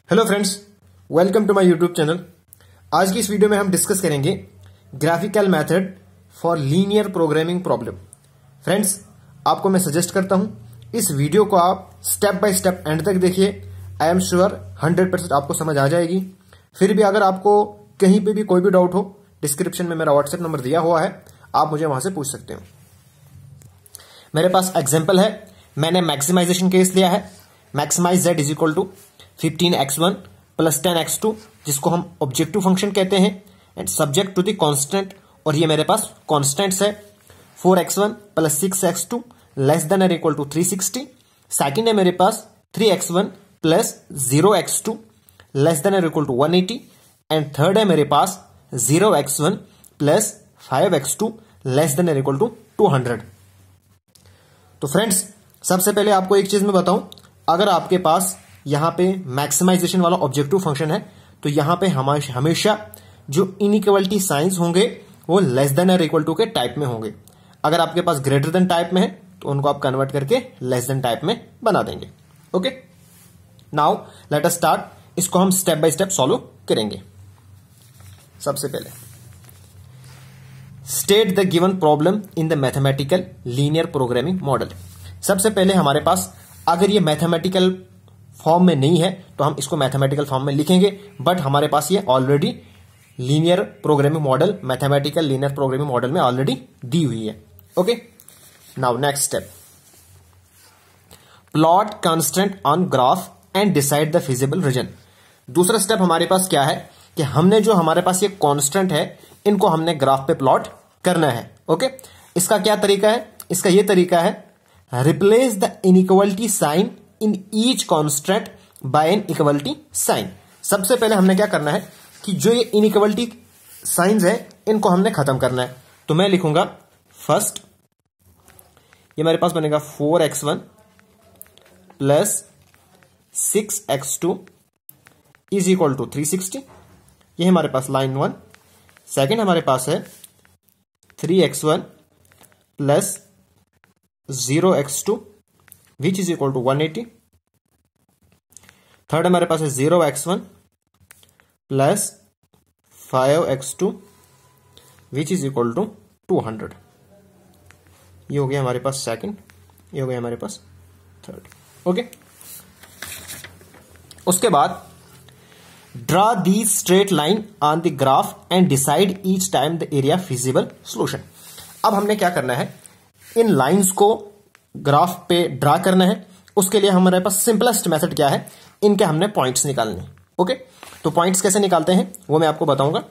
Hello friends, welcome to my YouTube channel. आज की इस वीडियो में हम डिस्कस करेंगे graphical method for linear programming problem. Friends, आपको मैं सजेस्ट करता हूं इस वीडियो को आप स्टेप बाय स्टेप एंड तक देखिए। आई एम श्योर 100% आपको समझ आ जाएगी। फिर भी अगर आपको कहीं पे भी कोई भी डाउट हो, डिस्क्रिप्शन में मेरा व्हाट्सएप नंबर दिया हुआ है, आप मुझे वहां से पूछ सकते हो। मेरे पास एग्जाम्पल है, मैंने मैक्सिमाइजेशन केस लिया है। Maximize z is equal to 15x1 plus 10x2, जिसको हम ऑब्जेक्टिव फंक्शन कहते हैं, and subject to the constant, और ये मेरे पास कांस्टेंट्स है 4x1 plus 6x2 less than और इक्वल टू 360। सेकेंड है मेरे पास 3x1 plus 0x2 less than और इक्वल टू 180, एंड थर्ड है मेरे पास 0x1 plus 5x2 less than और इक्वल टू 200। तो फ्रेंड्स, सबसे पहले आपको एक चीज मैं बताऊं, अगर आपके पास यहां पे मैक्सिमाइजेशन वाला ऑब्जेक्टिव फंक्शन है तो यहां पे हमेशा जो इनइक्वालिटी साइंस होंगे वो लेस देन और इक्वल टू के टाइप में होंगे। अगर आपके पास ग्रेटर देन टाइप में है तो उनको आप कन्वर्ट करके लेस देन टाइप में बना देंगे। Okay, now let us start. इसको हम स्टेप बाय स्टेप सॉल्व करेंगे। सबसे पहले state the given problem in the mathematical linear programming model. सबसे पहले हमारे पास अगर ये मैथमेटिकल फॉर्म में नहीं है तो हम इसको मैथमेटिकल फॉर्म में लिखेंगे, बट हमारे पास ये already linear programming model, mathematical linear programming model में ऑलरेडी दी हुई है। Okay, now next step, plot constraint on graph and decide the feasible region. दूसरा स्टेप हमारे पास क्या है कि हमने जो हमारे पास ये कांस्टेंट है इनको हमने ग्राफ पे प्लॉट करना है। ओके, इसका क्या तरीका है? इसका ये तरीका है, replace the inequality sign in each constant by an equality sign. सबसे पहले हमने क्या करना है कि जो ये इनइक्वलिटी साइंस है इनको हमने खत्म करना है। तो मैं लिखूंगा फर्स्ट, ये मेरे पास बनेगा 4x1 plus 6x2 is equal to 360। ये हमारे पास लाइन 1। सेकेंड हमारे पास है 3x1 plus 0x2 which is equal to 180। थर्ड हमारे पास है 0x1 plus 5x2 which is equal to 200। ये हो गया हमारे पास सेकंड, ये हो गया हमारे पास थर्ड। ओके, उसके बाद draw the straight line on the graph and decide each time the area feasible solution. अब हमने क्या करना है, इन लाइंस को ग्राफ पे ड्रा करना है। उसके लिए हमारे पास सिंपलेस्ट मेथड क्या है, इनके हमने पॉइंट्स निकालने। ओके, तो पॉइंट्स कैसे निकालते हैं वो मैं आपको बताऊंगा।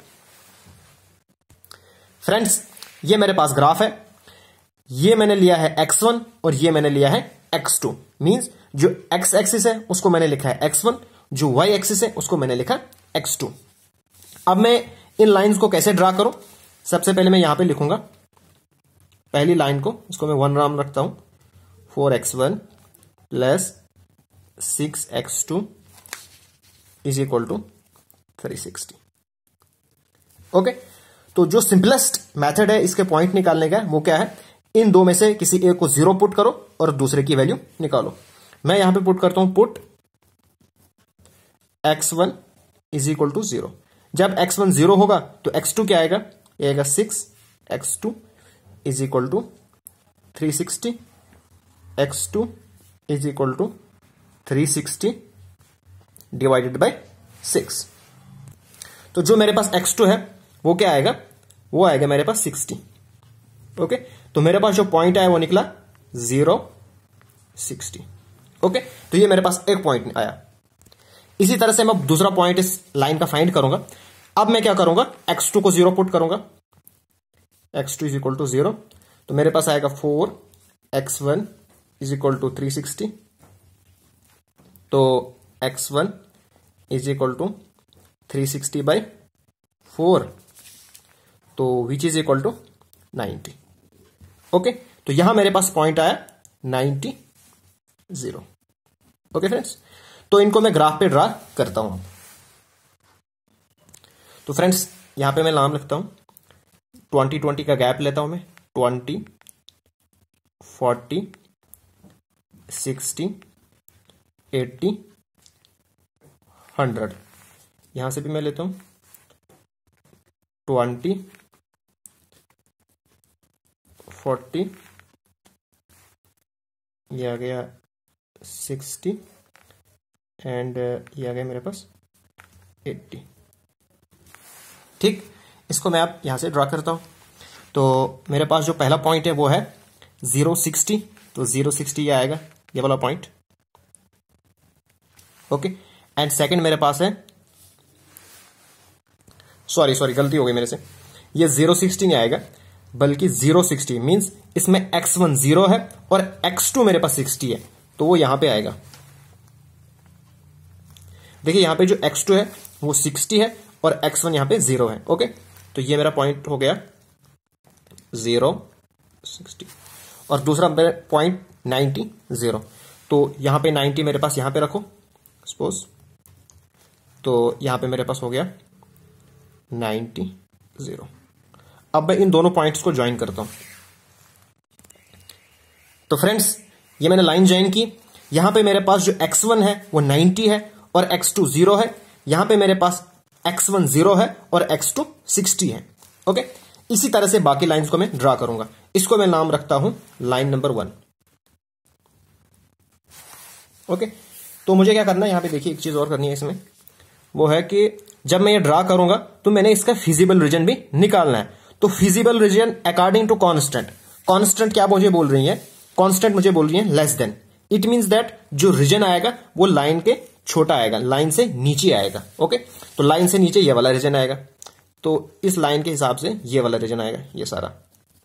फ्रेंड्स, ये मेरे पास ग्राफ है, ये मैंने लिया है x1 और ये मैंने लिया है x2। मींस जो x एक्सिस है उसको मैंने लिखा है x1, जो y एक्सिस है उसको मैंने लिखा x2। अब मैं इन लाइंस को कैसे ड्रा करूं? सबसे पहले मैं यहां पे लिखूंगा पहली लाइन को, इसको मैं 1 नाम रखता हूं, 4x1 plus 6x2 is equal to 360। Okay, तो जो सिंपलेस्ट मेथड है इसके पॉइंट निकालने का वो क्या है, इन दो में से किसी एक को 0 पुट करो और दूसरे की वैल्यू निकालो। मैं यहां पे पुट करता हूं, put x1 is equal to 0। जब x1 0 होगा तो x2 क्या आएगा, ये आएगा 6x2 is equal to 360। x2 is equal to 360 divided by 6। तो जो मेरे पास x2 है वो क्या आएगा, वो आएगा मेरे पास 60। ओके, तो मेरे पास जो पॉइंट आया वो निकला 0, 60। ओके, तो ये मेरे पास एक पॉइंट आया। इसी तरह से मैं दूसरा पॉइंट इस लाइन का फाइंड करूंगा। अब मैं क्या करूंगा, x2 को 0 पुट करूंगा, x2 इज इक्वल टू 0, तो मेरे पास आएगा 4x1 इज इक्वल टू 360। तो x1 is equal to 360 by 4, तो which is equal to 90। Okay, तो यहां मेरे पास पॉइंट आया 90, 0। ओके फ्रेंड्स, तो इनको मैं ग्राफ पे ड्रा करता हूं। तो फ्रेंड्स, यहां पे मैं नाम लिखता हूं, 20-20 का गैप लेता हूं मैं, 20, 40, 60, 80, 100, यहां से भी मैं लेता हूं 20, 40, ये आ गया 60 एंड ये आ गया मेरे पास 80। ठीक, इसको मैं अब यहां से ड्रा करता हूं। तो मेरे पास जो पहला पॉइंट है वो है 060, तो 060 ये आएगा, ये वाला पॉइंट। ओके, एंड सेकंड मेरे पास है, सॉरी गलती हो गई मेरे से, ये 060 नहीं आएगा बल्कि 060 मींस इसमें x1 0 है और x2 मेरे पास 60 है, तो वो यहां पे आएगा। देखिए यहां पे जो x2 है वो 60 है और x1 यहां पे 0 है। ओके, तो ये मेरा पॉइंट हो गया 0 60 और दूसरा पॉइंट 90 0, तो यहां पे 90 मेरे पास यहां पे रखो सपोज, तो यहां पे मेरे पास हो गया 90 0। अब मैं इन दोनों पॉइंट्स को ज्वाइन करता हूं। तो फ्रेंड्स ये मैंने लाइन ज्वाइन की, यहां पे मेरे पास जो x1 है वो 90 है और x2 0 है, यहां पे मेरे पास x1 0 है और x2 60 है। ओके, इसी तरह से बाकी लाइंस को मैं ड्रा करूंगा। इसको मैं नाम रखता हूं लाइन नंबर 1। ओके, तो मुझे क्या करना है, यहां पे देखिए एक चीज और करनी है इसमें, वो है कि जब मैं ये ड्रा करूंगा तो मैंने इसका फिजिबल रीजन भी निकालना है। तो feasible region according to constant, constant क्या मुझे बोल रही है, कांस्टेंट मुझे बोल रही है less than, it means that जो रीजन आएगा वो लाइन के छोटा आएगा, लाइन से नीचे आएगा। ओके, तो लाइन से नीचे ये वाला रीजन आएगा, तो इस लाइन के हिसाब से ये वाला रीजन आएगा, ये सारा।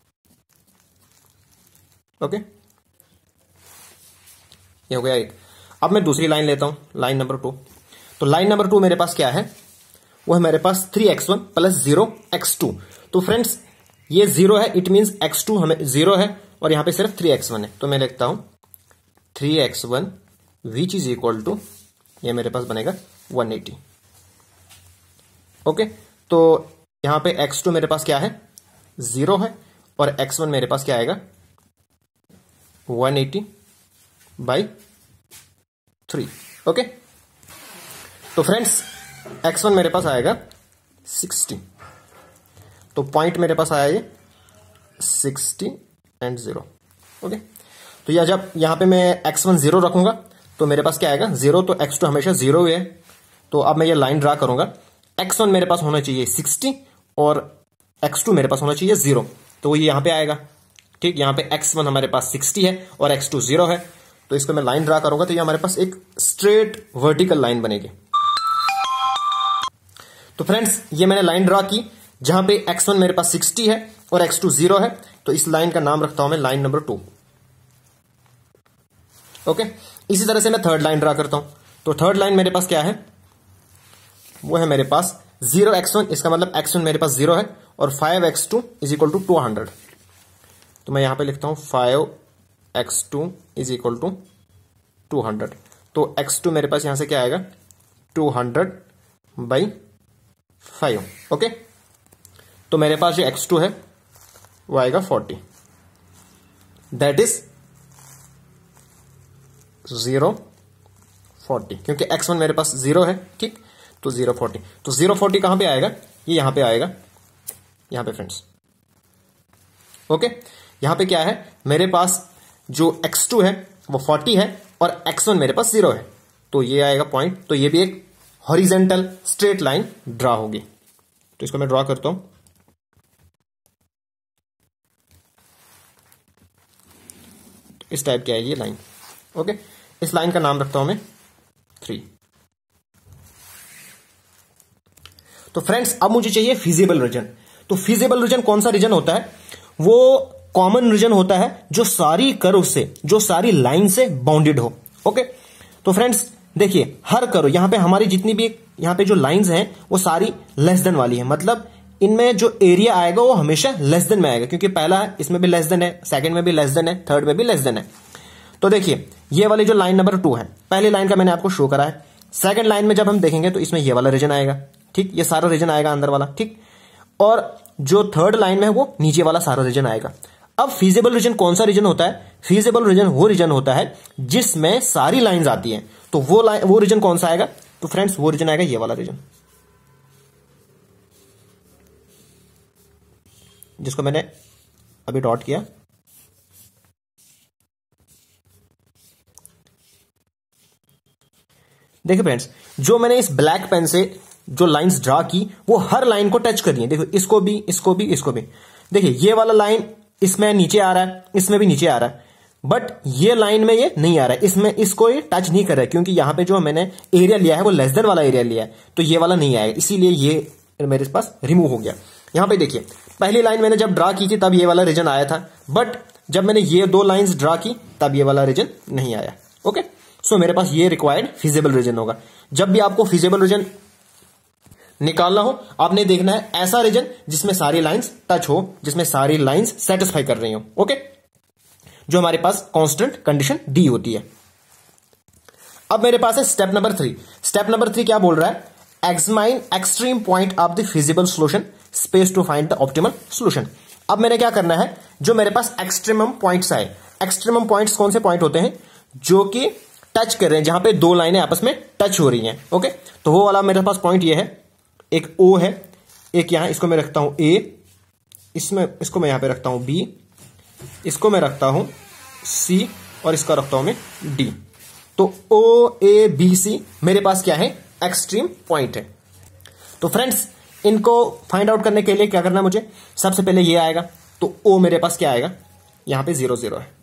ओके, ये हो गया एक। अब मैं दूसरी लाइन लेता हूं, लाइन नंबर 2। तो लाइन नंबर 2 मेरे पास क्या है, वो है मेरे पास 3x1 प्लस 0x2। तो फ्रेंड्स ये 0 है, इट मींस x2 हमें 0 है और यहां पे सिर्फ 3x1 है, तो मैं लिखता हूं 3x1 which is equal to, ये मेरे पास बनेगा 180। ओके, तो यहां पे x2 मेरे पास क्या है 0 है और x1 मेरे पास क्या आएगा 180/3। ओके, तो फ्रेंड्स x1 मेरे पास आएगा 60, तो पॉइंट मेरे पास आया ये 60 एंड 0। ओके, तो यह जब यहां पे मैं x1 0 रखूंगा तो मेरे पास क्या आएगा 0, तो x2 हमेशा 0 ही है। तो अब मैं ये लाइन ड्रा करूंगा, x1 मेरे पास होना चाहिए 60 और x2 मेरे पास होना चाहिए 0, तो वो यहां पे आएगा। ठीक, यहां पे x1 हमारे पास 60 है और x2 0 है, तो इसको मैं लाइन ड्रा करूंगा तो ये हमारे पास एक स्ट्रेट वर्टिकल लाइन बनेगी। तो फ्रेंड्स ये मैंने लाइन ड्रा की जहां पे x1 मेरे पास 60 है और x2 0 है, तो इस लाइन का नाम रखता हूं मैं लाइन नंबर 2। ओके, इसी तरह से मैं थर्ड लाइन ड्रा करता हूं। तो थर्ड लाइन मेरे पास क्या है, वो है मेरे पास 0x1, इसका मतलब x1 मेरे पास 0 है और 5x2 इज इक्वल टू 200। तो मैं यहां पे लिखता हूं 5x2 इज इक्वल टू 200। तो x2 मेरे पास यहां से क्या आएगा 200/5। ओके, तो मेरे पास जो x2 है वो आएगा 40, दैट इज 040, क्योंकि x1 मेरे पास 0 है। ठीक, तो 040, तो 040 कहां पे आएगा, ये यहां पे आएगा, यहां पे फ्रेंड्स। ओके, यहां पे क्या है, मेरे पास जो x2 है वो 40 है और x1 मेरे पास 0 है, तो ये आएगा पॉइंट। तो ये भी एक हॉरिजेंटल स्ट्रेट लाइन ड्रा होगी। तो इसको मैं ड्रॉ करता हूं। इस टाइप की आएगी ये लाइन। ओके, इस लाइन का नाम रखता हूं मैं 3। तो फ्रेंड्स अब मुझे चाहिए फिजिबल रीजन। तो फिजिबल रीजन कौन सा रीजन होता है, वो कॉमन रीजन होता है जो सारी कर्व से, जो सारी लाइन से बाउंडेड हो। ओके, तो फ्रेंड्स देखिए हर कर्व, यहां पे हमारी जितनी भी यहां पे जो लाइंस हैं वो सारी लेस देन वाली है, मतलब इनमें जो एरिया आएगा वो हमेशा लेस देन में आएगा, क्योंकि पहला है इसमें भी लेस देन है, सेकंड में भी लेस देन है, थर्ड में भी लेस देन है। तो देखिए ये वाली जो लाइन नंबर 2 है, पहली लाइन का मैंने आपको शो करा है, सेकंड लाइन में जब हम देखेंगे तो इसमें ये वाला रीजन आएगा। ठीक, ये सारा रीजन आएगा अंदर वाला। ठीक, और जो थर्ड लाइन में है वो नीचे वाला सारा रीजन आएगा। अब फीजिबल रीजन कौन सा रीजन होता है, फीजिबल रीजन वो रीजन होता है जिसमें सारी लाइंस आती हैं। तो वो रीजन कौन सा आएगा, तो फ्रेंड्स वो रीजन आएगा ये वाला रीजन, जिसको मैंने अभी डॉट किया। देखिए फ्रेंड्स, जो मैंने इस ब्लैक पेन से जो लाइंस ड्रा की वो हर लाइन को टच कर रही है। देखो इसको भी, इसको भी, इसको भी। देखिए ये वाला लाइन इसमें नीचे आ रहा है, इसमें भी नीचे आ रहा है, बट ये लाइन में ये नहीं आ रहा है, इसमें इसको ये टच नहीं कर रहा है, क्योंकि यहां पे जो मैंने एरिया लिया है वो लेस देन वाला एरिया लिया है, तो ये वाला नहीं आएगा, इसीलिए ये मेरे पास रिमूव हो गया। यहां पे देखिए पहली लाइन मैंने जब ड्रा की थी तब ये वाला रीजन आया था, बट जब मैंने ये दो लाइंस ड्रा की तब ये वाला रीजन नहीं आया। ओके, सो मेरे पास ये रिक्वायर्ड फिजिबल रीजन होगा। जब भी आपको फिजिबल रीजन निकालना हो, आपने देखना है ऐसा रीजन जिसमें सारी लाइंस टच हो, जिसमें सारी लाइंस सेटिस्फाई कर रही हो। ओके, जो हमारे पास कांस्टेंट कंडीशन डी होती है। अब मेरे पास है स्टेप नंबर 3। स्टेप नंबर 3 क्या बोल रहा है? Examine extreme point of the feasible solution space to find the optimal solution. अब मैंने क्या करना है, जो मेरे पास एक्सट्रीमम पॉइंट्स आए, एक्सट्रीमम पॉइंट्स कौन से पॉइंट होते हैं? जो कि टच कर रहे हैं, जहां पे दो लाइनें आपस में टच हो रही हैं। ओके, तो वो वाला मेरे पास पॉइंट ये है, एक O है, एक यहां, इसको मैं रखता हूं A, इसमें इसको मैं यहां पे रखता हूं B, इसको मैं रखता हूं C और इसका रखता हूं मैं D। तो OABC मेरे पास क्या है? एक्सट्रीम पॉइंट है। तो फ्रेंड्स इनको फाइंड आउट करने के लिए क्या करना है मुझे? सबसे पहले ये आएगा, तो O मेरे पास क्या आएगा? यहां पे 0 0 है,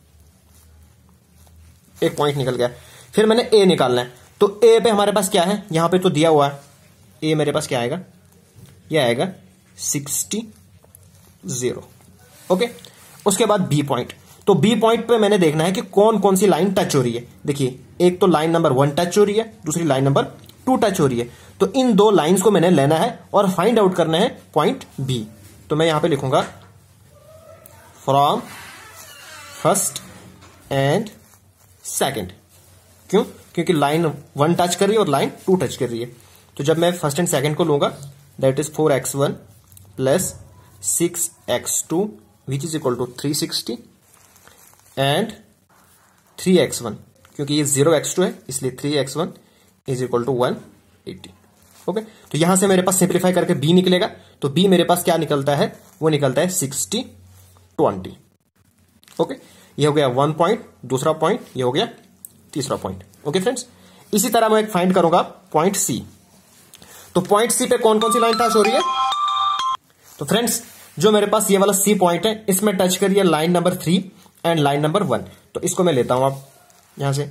एक पॉइंट निकल गया। फिर मैंने A निकालना है, तो A पे हमारे पास क्या है? यहां पे तो दिया हुआ है, A मेरे पास क्या आएगा? यह आएगा 60 0। ओके, उसके बाद B पॉइंट, तो B पॉइंट पे मैंने देखना है कि कौन कौन सी लाइन टच हो रही है। देखिए एक तो लाइन नंबर 1 टच हो रही है, दूसरी लाइन नंबर 2 टच हो रही है, तो इन दो लाइंस को मैंने लेना है और फाइंड आउट करना है पॉइंट B। तो मैं यहां पे लिखूंगा फ्रॉम फर्स्ट एंड सेकंड। क्यों? क्योंकि लाइन 1 टच कर रही है और लाइन 2 टच कर रही है। तो जब मैं फर्स्ट एंड सेकंड को लूंगा, that is 4x1 plus 6x2 which is equal to 360 and 3x1, क्योंकि ये 0x2 है इसलिए 3x1 is equal to 180। Okay, तो यहां से मेरे पास सिंप्लीफाई करके B निकलेगा, तो B मेरे पास क्या निकलता है? वो निकलता है 60 20। ओके, ये हो गया 1 पॉइंट, दूसरा पॉइंट, ये हो गया तीसरा पॉइंट। ओके फ्रेंड्स, इसी तरह मैं फाइंड करूंगा पॉइंट C। तो पॉइंट C पे कौन कौन सी लाइन टच हो रही है? तो फ्रेंड्स जो मेरे पास ये वाला C पॉइंट है, इसमें टच करिए line number 3 and line number 1। तो इसको मैं लेता हूं, आप यहां से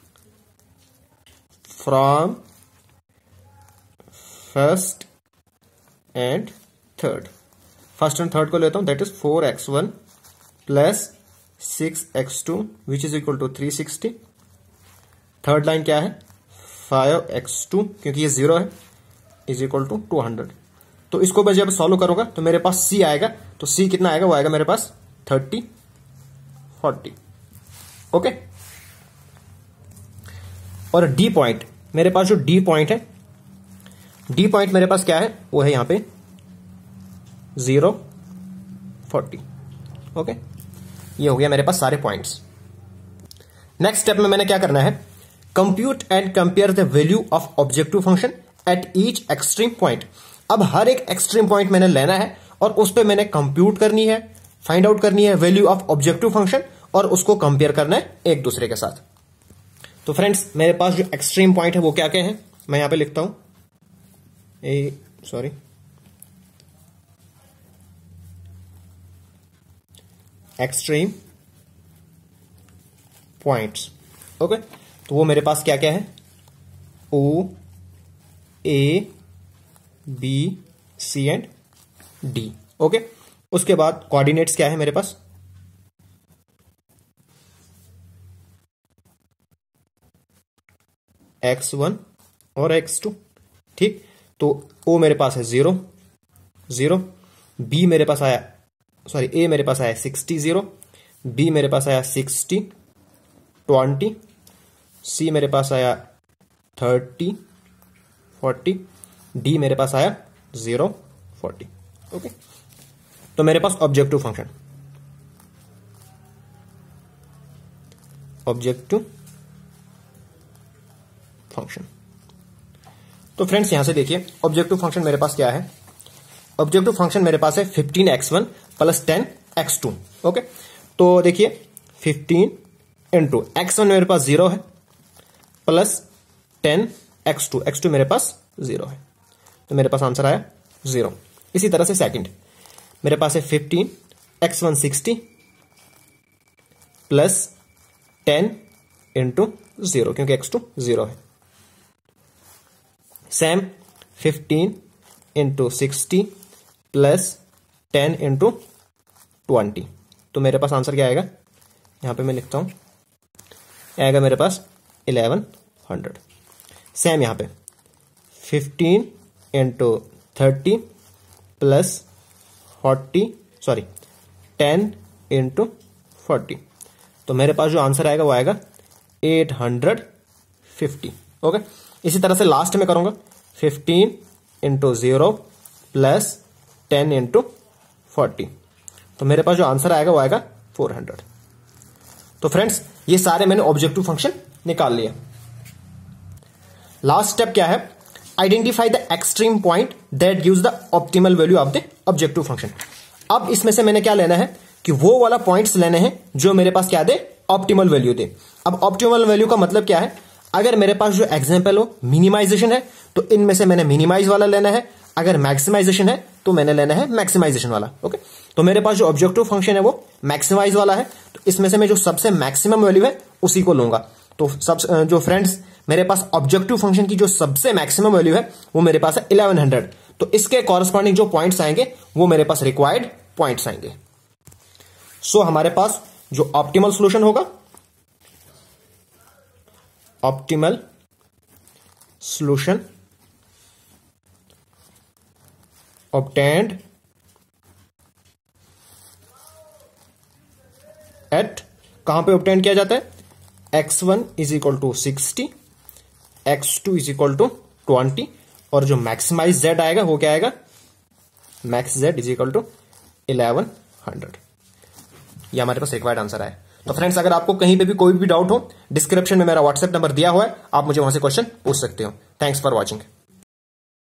from first and third, first and third को लेता हूं, that is 4x1 plus 6x2 which is equal to 360। Third line क्या है? 5x2, क्योंकि ये 0 है, इज इक्वल टू 200। तो इसको मैं जब सॉल्व करूंगा तो मेरे पास C आएगा, तो C कितना आएगा? वो आएगा मेरे पास 30 40। ओके, और D पॉइंट, मेरे पास जो D पॉइंट है, D पॉइंट मेरे पास क्या है? वो है यहां पे 0 40। ओके, ये हो गया मेरे पास सारे पॉइंट्स। नेक्स्ट स्टेप में मैंने क्या करना है? Compute and compare the value of objective function at each extreme point. अब हर एक एक्सट्रीम पॉइंट मैंने लेना है और उस पर मैंने कंप्यूट करनी है, फाइंड आउट करनी है वैल्यू ऑफ ऑब्जेक्टिव फंक्शन और उसको कंपेयर करना है एक दूसरे के साथ। तो फ्रेंड्स मेरे पास जो एक्सट्रीम पॉइंट है वो क्या क्या है? मैं यहां पे लिखता हूं, एक्सट्रीम पॉइंट्स। ओके, तो वो मेरे पास क्या क्या है? O A B C and D। Okay, उसके बाद कोऑर्डिनेट्स क्या है मेरे पास? x1 और x2। ठीक, तो O मेरे पास है 0 0, B मेरे पास आया, सॉरी A मेरे पास आया 60 0, B मेरे पास आया 60 20, C मेरे पास आया 30 40, D मेरे पास आया 0 40। ओके, तो मेरे पास ऑब्जेक्टिव फंक्शन, तो फ्रेंड्स यहां से देखिए ऑब्जेक्टिव फंक्शन मेरे पास क्या है, ऑब्जेक्टिव फंक्शन मेरे पास है 15x1 प्लस 10x2। ओके, तो देखिए 15 इंटू x1 मेरे पास 0 है प्लस 10x2, x2 मेरे पास 0 है, तो मेरे पास आंसर आया 0। इसी तरह से सेकंड मेरे पास है 15x1 60 प्लस 10 इंटू 0, क्योंकि x2 0 है। सेम 15 इंटू 60 प्लस 10 इंटू 20, तो मेरे पास आंसर क्या आएगा, यहां पे मैं लिखता हूं, आएगा मेरे पास 1100। सेम यहां पे 15 इंटू 30 प्लस 10 इंटू 40, तो मेरे पास जो आंसर आएगा वो आएगा 850। ओके, इसी तरह से लास्ट में करूंगा 15 इंटू 0 प्लस 10 इंटू 40, तो मेरे पास जो आंसर आएगा वो आएगा 400। तो फ्रेंड्स ये सारे मैंने ऑब्जेक्टिव फंक्शन निकाल लिया। लास्ट स्टेप क्या है, identify the extreme point that gives the optimal value of the objective function. अब इसमें से मैंने क्या लेना है कि वो वाला पॉइंट्स लेने हैं जो मेरे पास क्या दे, ऑप्टिमल वैल्यू दे। अब ऑप्टिमल वैल्यू का मतलब क्या है, अगर मेरे पास जो एग्जांपल हो मिनिमाइजेशन है तो इनमें से मैंने मिनिमाइज वाला लेना है, अगर मैक्सिमाइजेशन है तो मैंने लेना है मैक्सिमाइजेशन वाला। ओके, तो मेरे पास जो ऑब्जेक्टिव फंक्शन है वो मैक्सिमाइज वाला है, तो इसमें से मैं जो सबसे मैक्सिमम वैल्यू है उसी को लूंगा। तो जो फ्रेंड्स मेरे पास ऑब्जेक्टिव फंक्शन की जो सबसे मैक्सिमम वैल्यू है वो मेरे पास है 1100, तो इसके कॉरस्पॉन्डिंग जो पॉइंट्स आएंगे वो मेरे पास रिक्वायर्ड पॉइंट्स आएंगे। सो हमारे पास जो ऑप्टिमल सॉल्यूशन होगा, ऑप्टिमल सॉल्यूशन obtained एट, कहां पे ऑब्टेन किया जाता है, x1 is equal to 60, x2 is equal to 20, और जो मैक्सिमाइज z आएगा वो क्या आएगा, max z is equal to 1100। ये हमारे पास रिक्वायर्ड आंसर है। तो फ्रेंड्स अगर आपको कहीं पे भी कोई भी डाउट हो, डिस्क्रिप्शन में मेरा व्हाट्सएप नंबर दिया हुआ है, आप मुझे वहां से क्वेश्चन पूछ सकते हो। Thanks for watching.